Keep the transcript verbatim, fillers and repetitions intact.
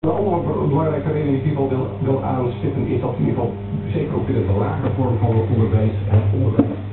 Een andere belangrijke reden die ik wil, wil aanstippen is dat in ieder geval zeker ook binnen de lagere vorm van onderwijs en onderwijs